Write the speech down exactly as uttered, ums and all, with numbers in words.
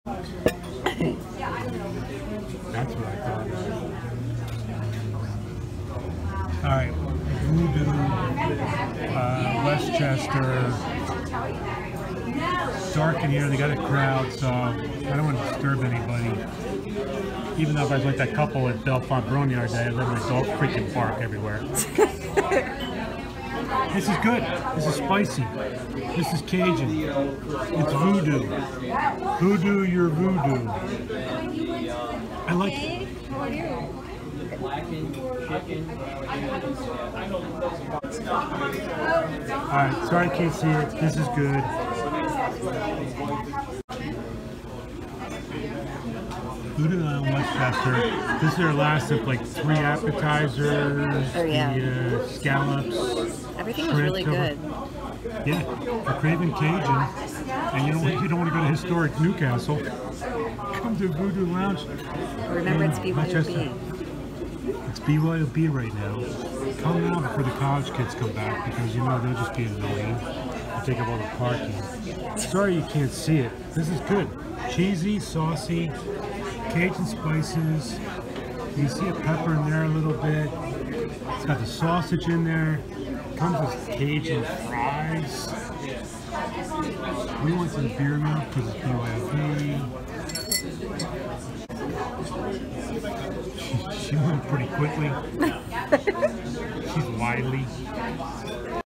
That's what I thought. Alright, Voodoo, uh, Westchester. It's dark in here, they got a crowd, so I don't want to disturb anybody. Even though if I was like that couple at Belfont Brewing the other day, I let my dog freaking bark everywhere. This is good. This is spicy. This is Cajun. It's voodoo. Voodoo, your voodoo. I like it. Alright, sorry I can't see it. This is good. Voodoo Island, Westchester. This is their last of like three appetizers, oh, yeah. the uh, scallops. Everything was really cover. good. Yeah, for craving Cajun, and you don't you don't want to go to historic Newcastle. Come to Voodoo Lounge. Remember, it's B Y O B. It's B Y O B right now. Come now before the college kids come back, because you know they'll just be annoying. They'll take up all the parking. Sorry you can't see it. This is good. Cheesy, saucy, Cajun spices. You can see a pepper in there a little bit. It's got the sausage in there. Comes with Cajun fries. We went to the beer mill because it's B Y O B. She, she went pretty quickly. She's wily.